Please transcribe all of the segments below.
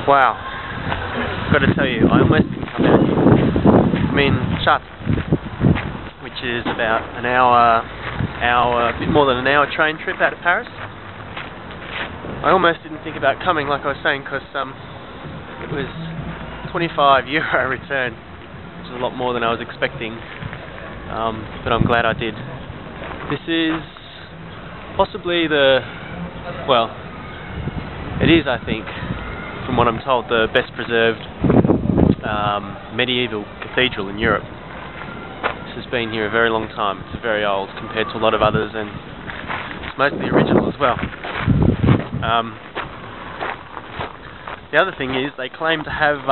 Wow, I've got to tell you, I almost didn't come out here. I'm in Chartres, which is about a bit more than an hour train trip out of Paris. I almost didn't think about coming, like I was saying, because it was €25 return, which is a lot more than I was expecting, but I'm glad I did. This is possibly it is, I think, from what I'm told, the best preserved medieval cathedral in Europe. This has been here a very long time. It's very old compared to a lot of others, and it's mostly original as well. The other thing is they claim to have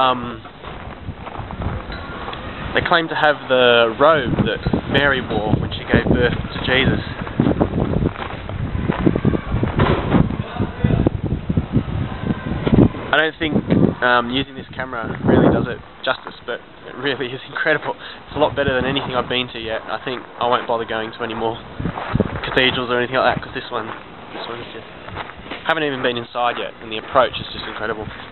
the robe that Mary wore when she gave birth to Jesus. I don't think using this camera really does it justice, but it really is incredible. It's a lot better than anything I've been to yet. I think I won't bother going to any more cathedrals or anything like that, because this one's just... I haven't even been inside yet, and the approach is just incredible.